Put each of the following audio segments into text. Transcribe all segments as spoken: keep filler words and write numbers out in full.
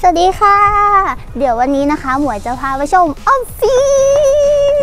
วัสดีค่ะเดี๋ยววันนี้นะคะหมวยจะพาไปชมออฟฟิศ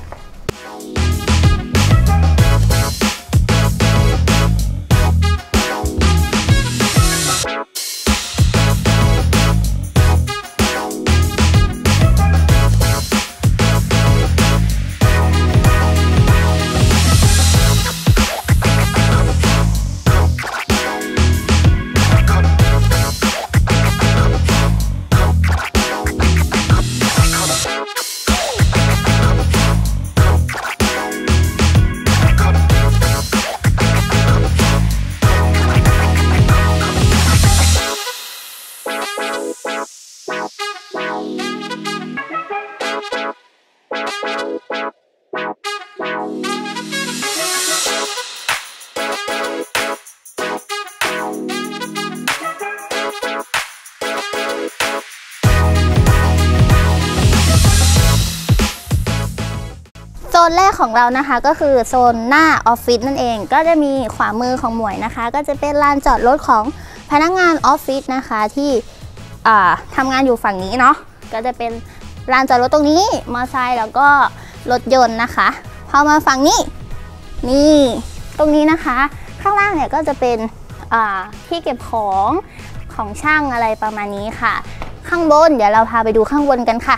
โซนแรกของเรานะคะก็คือโซนหน้าออฟฟิศนั่นเองก็จะมีขวามือของหมวยนะคะก็จะเป็นลานจอดรถของพนักงานออฟฟิศนะคะที่ทำงานอยู่ฝั่งนี้เนาะก็จะเป็นลานจอดรถตรงนี้มอเตอร์ไซค์แล้วก็รถยนต์นะคะพอมาฝั่งนี้นี่ตรงนี้นะคะข้างล่างเนี่ยก็จะเป็นที่เก็บของของช่างอะไรประมาณนี้ค่ะข้างบนเดี๋ยวเราพาไปดูข้างบนกันค่ะ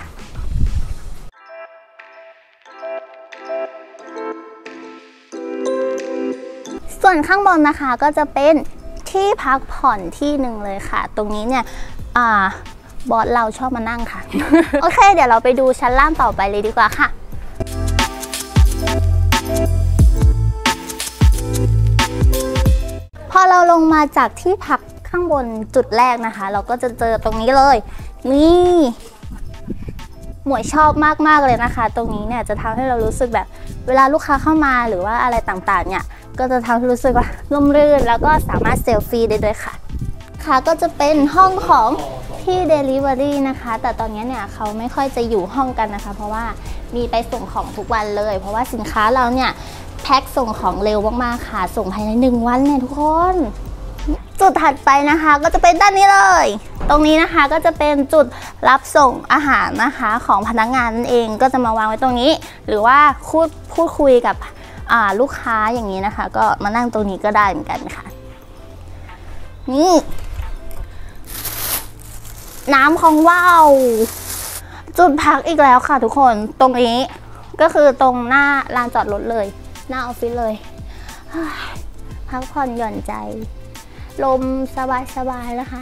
ส่วนข้างบนนะคะก็จะเป็นที่พักผ่อนที่หนึ่งเลยค่ะตรงนี้เนี่ยบอสเราชอบมานั่งค่ะ โอเคเดี๋ยวเราไปดูชั้นล่างต่อไปเลยดีกว่าค่ะพอเราลงมาจากที่พักข้างบนจุดแรกนะคะเราก็จะเจอตรงนี้เลยนี่หมวยชอบมากๆเลยนะคะตรงนี้เนี่ยจะทำให้เรารู้สึกแบบเวลาลูกค้าเข้ามาหรือว่าอะไรต่างๆเนี่ยก็จะทำให้รู้สึกว่าร่มรื่นแล้วก็สามารถเซลฟี่ได้ด้วยค่ะค่ะก็จะเป็นห้องของที่ Delivery นะคะแต่ตอนนี้เนี่ยเขาไม่ค่อยจะอยู่ห้องกันนะคะเพราะว่ามีไปส่งของทุกวันเลยเพราะว่าสินค้าเราเนี่ยแพ็คส่งของเร็วมากๆค่ะส่งภายในหนึ่งวันเนี่ยทุกคนจุดถัดไปนะคะก็จะเป็นด้านนี้เลยตรงนี้นะคะก็จะเป็นจุดรับส่งอาหารนะคะของพนักงานนั่นเองก็จะมาวางไว้ตรงนี้หรือว่าพูดพูดคุยกับลูกค้าอย่างนี้นะคะก็มานั่งตรงนี้ก็ได้เหมือนกันค่ะนี่น้ำของว้าวจุดพักอีกแล้วค่ะทุกคนตรงนี้ก็คือตรงหน้าลานจอดรถเลยหน้าออฟฟิศเลยพักผ่อนหย่อนใจลมสบายๆนะคะ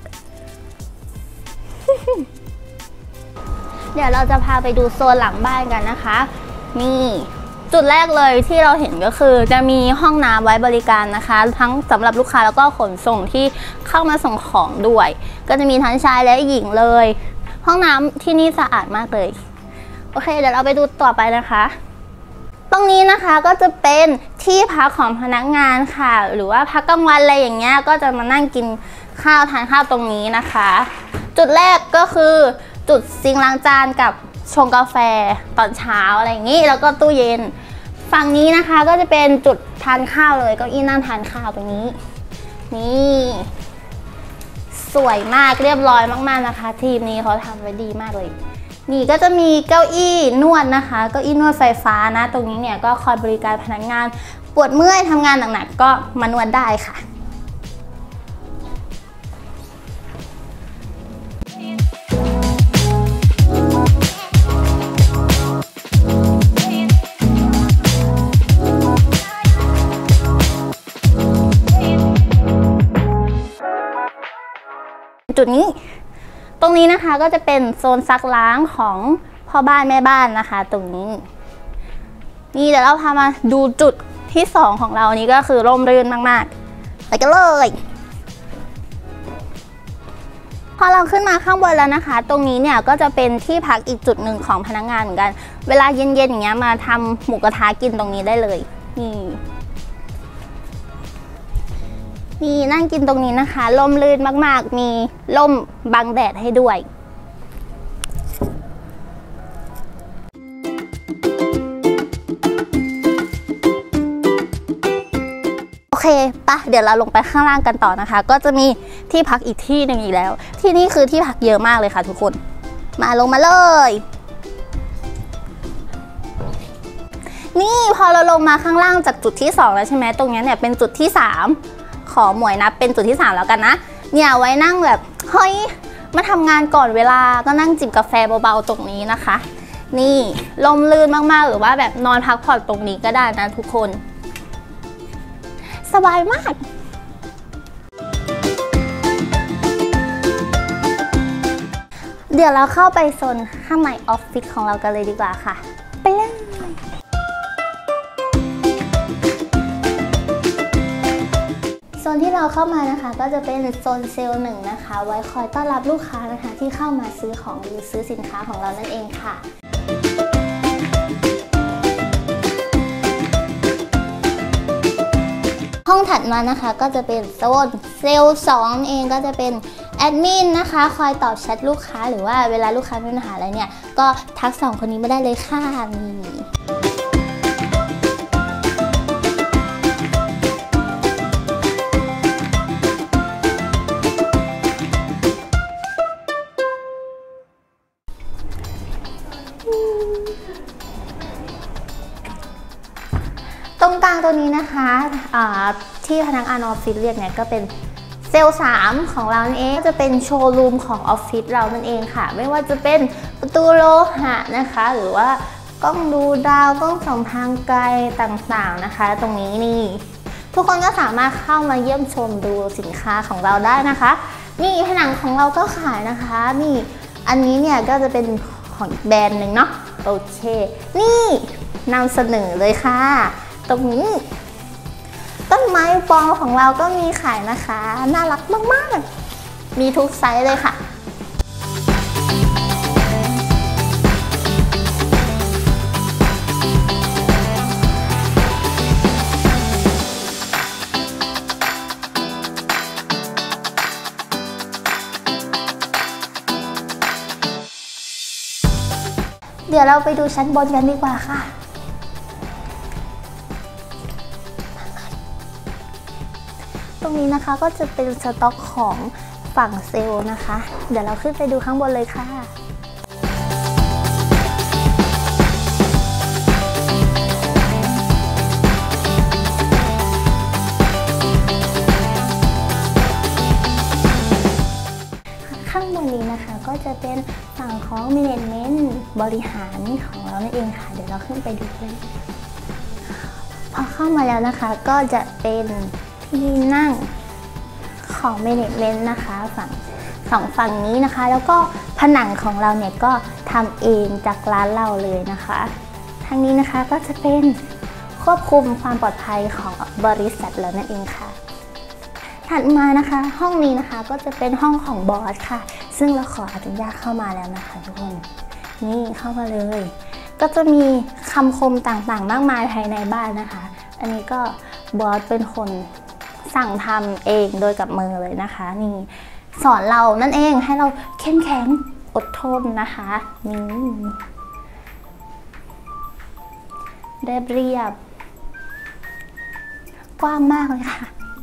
เดี๋ยวเราจะพาไปดูโซนหลังบ้านกันนะคะนี่จุดแรกเลยที่เราเห็นก็คือจะมีห้องน้ำไว้บริการนะคะทั้งสำหรับลูกค้าแล้วก็ขนส่งที่เข้ามาส่งของด้วยก็จะมีทั้งชายและหญิงเลยห้องน้ำที่นี่สะอาดมากเลยโอเคเดี๋ยวเราไปดูต่อไปนะคะตรงนี้นะคะก็จะเป็นที่พักของพนักงานค่ะหรือว่าพักกลางวันอะไรอย่างเงี้ยก็จะมานั่งกินข้าวทานข้าวตรงนี้นะคะจุดแรกก็คือจุดซิงค์ล้างจานกับชงกาแฟตอนเช้าอะไรอย่างนี้แล้วก็ตู้เย็นฝั่งนี้นะคะก็จะเป็นจุดทานข้าวเลยเก้าอี้นั่งทานข้าวตรงนี้นี่สวยมากเรียบร้อยมากๆนะคะทีมนี้เขาทำไว้ดีมากเลยนี่ก็จะมีเก้าอี้นวดนะคะเก้าอี้นวดไฟฟ้านะตรงนี้เนี่ยก็คอยบริการพนักงานปวดเมื่อยทำงานหนักๆก็มานวดได้ค่ะจุดนี้ตรงนี้นะคะก็จะเป็นโซนซักล้างของพ่อบ้านแม่บ้านนะคะตรงนี้นี่เดี๋ยวเราพามาดูจุดที่สองของเรานี้ก็คือร่มรื่นมากๆไปกันเลยพอเราขึ้นมาข้างบนแล้วนะคะตรงนี้เนี่ยก็จะเป็นที่พักอีกจุดหนึ่งของพนักงานเหมือนกันเวลาเย็นๆอย่างเงี้ยมาทำหมูกระทะกินตรงนี้ได้เลยนี่นี่นั่งกินตรงนี้นะคะร่มรื่นมากๆมีร่มบังแดดให้ด้วยโอเคปะเดี๋ยวเราลงไปข้างล่างกันต่อนะคะก็จะมีที่พักอีกที่หนึ่งอีกแล้วที่นี่คือที่พักเยอะมากเลยค่ะทุกคนมาลงมาเลยนี่พอเราลงมาข้างล่างจากจุดที่สองแล้วใช่ไหมตรงนี้เนี่ยเป็นจุดที่สามขอหมวยนับเป็นจุดที่สามแล้วกันนะเนี่ยไว้นั่งแบบเฮ้ยมาทำงานก่อนเวลาก็นั่งจิบกาแฟเบาๆตรงนี้นะคะนี่ลมลื่นมากๆหรือว่าแบบนอนพักผ่อนตรงนี้ก็ได้นะทุกคนสบายมากเดี๋ยวเราเข้าไปโซนข้างในออฟฟิศของเรากันเลยดีกว่าค่ะไปเลยโซนที่เราเข้ามานะคะก็จะเป็นโซนเซลล์หนึ่งนะคะไว้คอยต้อนรับลูกค้านะคะที่เข้ามาซื้อของหรือซื้อสินค้าของเรานั่นเองค่ะห้องถัดมานะคะก็จะเป็นโซนเซลล์สองเองก็จะเป็นแอดมินนะคะคอยตอบแชทลูกค้าหรือว่าเวลาลูกค้ามีปัญหาอะไรเนี่ยก็ทักสองคนนี้มาได้เลยค่ะนี่ตรงกลางตัวนี้นะคะที่พนักงานออฟฟิศเรียกเนี่ยก็เป็นเซลล์สามของเราเองจะเป็นโชว์รูมของออฟฟิศเรานั่นเองค่ะไม่ว่าจะเป็นประตูโลหะนะคะหรือว่ากล้องดูดาวกล้องส่องทางไกลต่างๆนะคะตรงนี้นี่ทุกคนก็สามารถเข้ามาเยี่ยมชมดูสินค้าของเราได้นะคะนี่ผนังของเราก็ขายนะคะนี่อันนี้เนี่ยก็จะเป็นของแบรนด์หนึ่งเนาะโอเคนี่นำเสนอเลยค่ะตรงนี้ต้นไม้ปลอมของเราก็มีขายนะคะน่ารักมากๆมีทุกไซส์เลยค่ะเดี๋ยวเราไปดูชั้นบนกันดีกว่าค่ะตรงนี้นะคะก็จะเป็นสต็อกของฝั่งเซลล์นะคะเดี๋ยวเราขึ้นไปดูข้างบนเลยค่ะข้างบนนี้นะคะก็จะเป็นฝั่งของ Management บริหารของเรานั่นเองค่ะเดี๋ยวเราขึ้นไปดูเลยพอเข้ามาแล้วนะคะก็จะเป็นที่นั่งของ Management นะคะฝั่งสองฝั่งนี้นะคะแล้วก็ผนังของเราเนี่ยก็ทำเองจากร้านเราเลยนะคะทางนี้นะคะก็จะเป็นควบคุมความปลอดภัยของบริษัทเรานั่นเองค่ะถัดมานะคะห้องนี้นะคะก็จะเป็นห้องของบอสค่ะซึ่งเราขออนุญาตเข้ามาแล้วนะคะทุกคนนี่เข้ามาเลยก็จะมีคำคมต่างๆมากมายภายในบ้านนะคะอันนี้ก็บอสเป็นคนสั่งทำเองโดยกับมือเลยนะคะนี่สอนเรานั่นเองให้เราเข้มแข็งอดทนนะคะนี่เรียบเรียบกว้างมากเลยค่ะ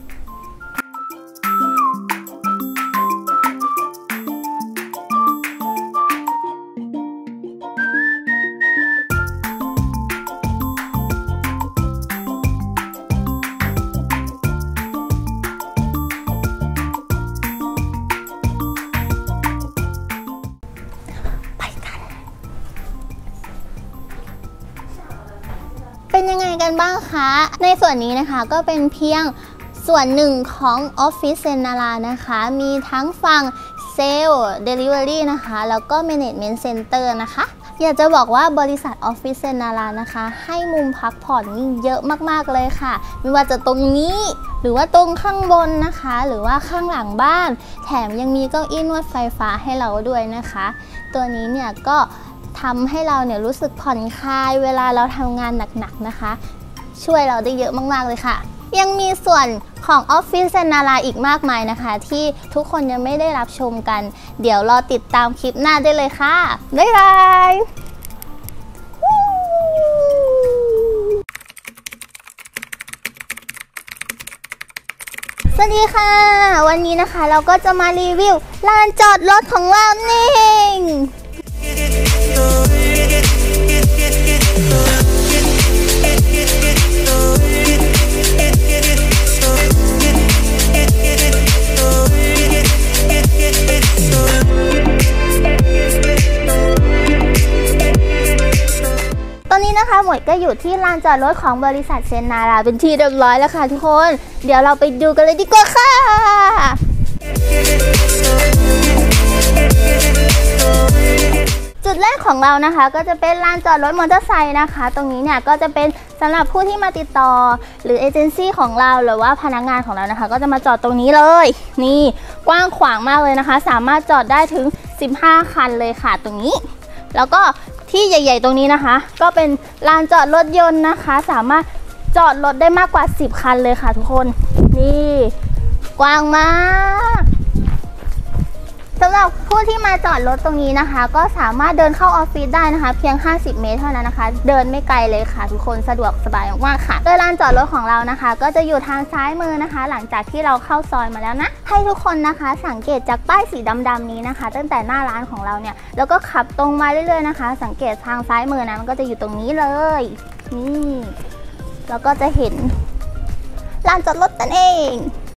เป็นยังไงกันบ้างคะในส่วนนี้นะคะก็เป็นเพียงส่วนหนึ่งของออฟฟิศเซนนารานะคะมีทั้งฝั่งเซลล์เดลิเวอรี่นะคะแล้วก็แมเนจเมนต์เซ็นเตอร์นะคะอยากจะบอกว่าบริษัทออฟฟิศเซนนารานะคะให้มุมพักผ่อนนี่เยอะมากๆเลยค่ะไม่ว่าจะตรงนี้หรือว่าตรงข้างบนนะคะหรือว่าข้างหลังบ้านแถมยังมีเก้าอี้นวดไฟฟ้าให้เราด้วยนะคะตัวนี้เนี่ยก็ทำให้เราเนี่ยรู้สึกผ่อนคลายเวลาเราทำงานหนักๆนะคะช่วยเราได้เยอะมากๆเลยค่ะยังมีส่วนของออฟฟิศเซนนาราอีกมากมายนะคะที่ทุกคนยังไม่ได้รับชมกันเดี๋ยวรอติดตามคลิปหน้าได้เลยค่ะบ๊ายบายสวัสดีค่ะวันนี้นะคะเราก็จะมารีวิวลานจอดรถของเรานี่เองตอนนี้นะคะหมวยก็อยู่ที่ลานจอดรถของบริษัทเซนนาราเป็นที่เรียบร้อยแล้วค่ะทุกคนเดี๋ยวเราไปดูกันเลยดีกว่าค่ะจุดแรกของเรานะคะก็จะเป็นลานจอดรถมอเตอร์ไซค์นะคะตรงนี้เนี่ยก็จะเป็นสำหรับผู้ที่มาติดต่อหรือเอเจนซี่ของเราหรือว่าพนักงานของเรานะคะก็จะมาจอดตรงนี้เลยนี่กว้างขวางมากเลยนะคะสามารถจอดได้ถึงสิบห้าคันเลยค่ะตรงนี้แล้วก็ที่ใหญ่ๆตรงนี้นะคะก็เป็นลานจอดรถยนต์นะคะสามารถจอดรถได้มากกว่าสิบคันเลยค่ะทุกคนนี่กว้างมากสำหรับผู้ที่มาจอดรถตรงนี้นะคะก็สามารถเดินเข้าออฟฟิศได้นะคะเพียงห้าสิบเมตรเท่านั้นนะคะเดินไม่ไกลเลยค่ะทุกคนสะดวกสบายมากๆค่ะโดยลานจอดรถของเรานะคะก็จะอยู่ทางซ้ายมือนะคะหลังจากที่เราเข้าซอยมาแล้วนะให้ทุกคนนะคะสังเกตจากป้ายสีดำๆนี้นะคะตั้งแต่หน้าร้านของเราเนี่ยแล้วก็ขับตรงมาเรื่อยๆนะคะสังเกตทางซ้ายมือนะมันก็จะอยู่ตรงนี้เลยนี่แล้วก็จะเห็นลานจอดรถนั่นเอง